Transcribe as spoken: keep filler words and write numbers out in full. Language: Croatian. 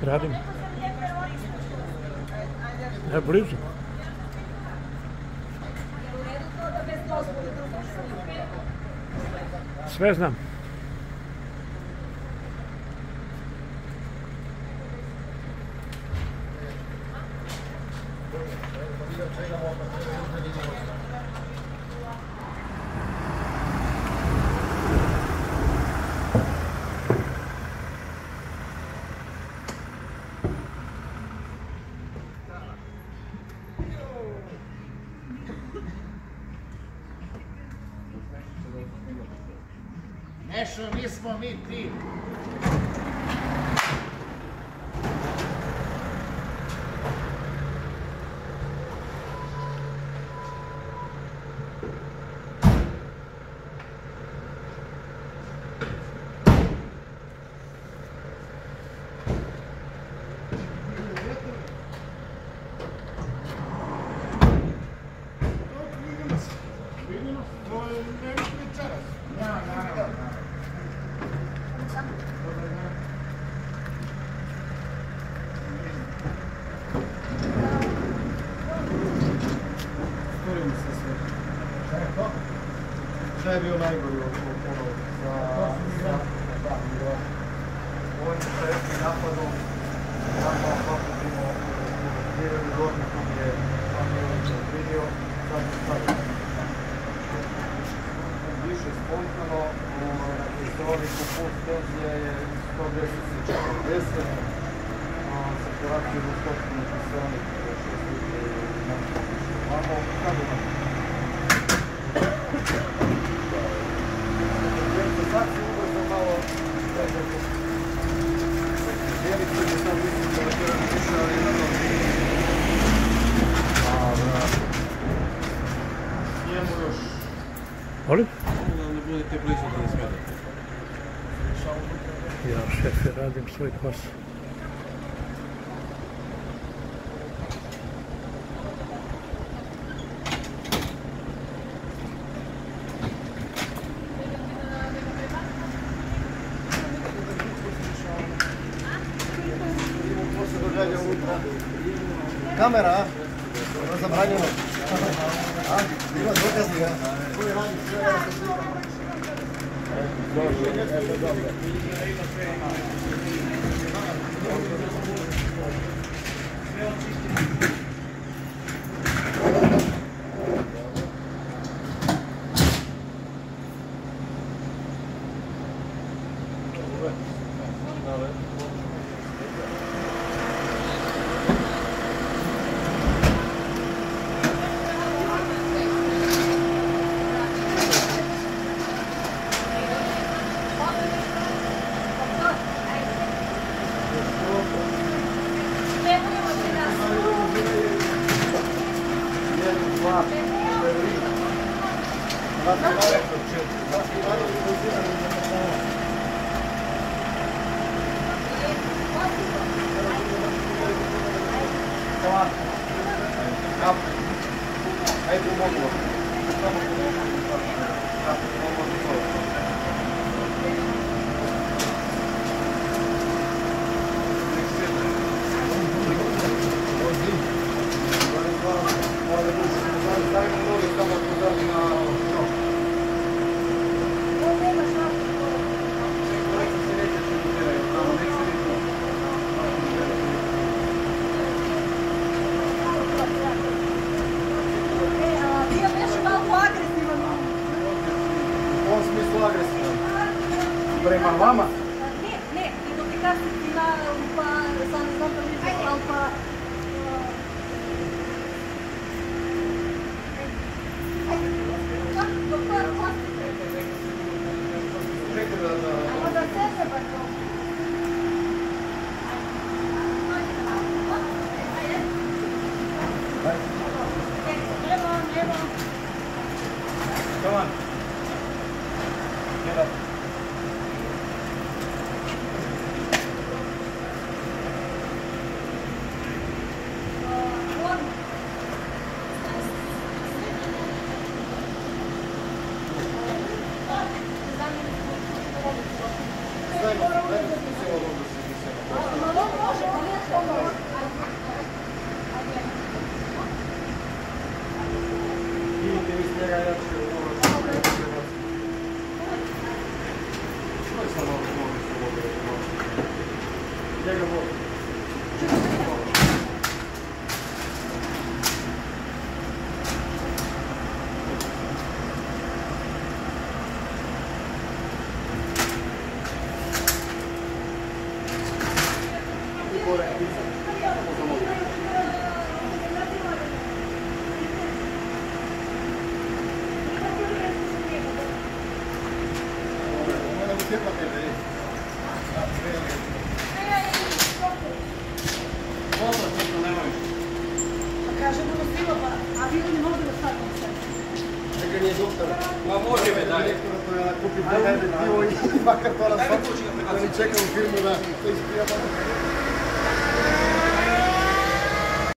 Radim. E, blizu. Sve znam. Nešo, nismo mi ti. Šta je bio najgori ono za ovim projektnim napadom napao pakutimo Mirjani Gorni koji je Amirovića vidio sad sad više spontano na historiku put tenzija je sto deset i četrdeset saturacijom u stopinu kiselnik šest i imamo kako nam sad se ubrzo malo djelice će sad mislim da je tjeran više, ali na to njemu još Molim? Da ne budete blizu da ne svedete. Ja, šefe, radim svoj posao. kamera, a? To je zabranjeno. A? Ima dokazi, a? Koji radi sve, ja se slikam. Dobro, eto dobro. Sve očistiti. Prema vama? Ne, ne, nego ti kad si na, pa, sam ne znam da li je, ali pa... Doktor, postite. A možda sese pa to? Evo, evo. Come on. Get up. Thank you. samo mogu se vode. Njega vode. Kaže, budu stivo, a vi ne možete da stavimo sve. Čekaj, nije doktor. Ma može me dalje. To je kupi prijede pivo i makar to nas čeka u firmu da to ispija.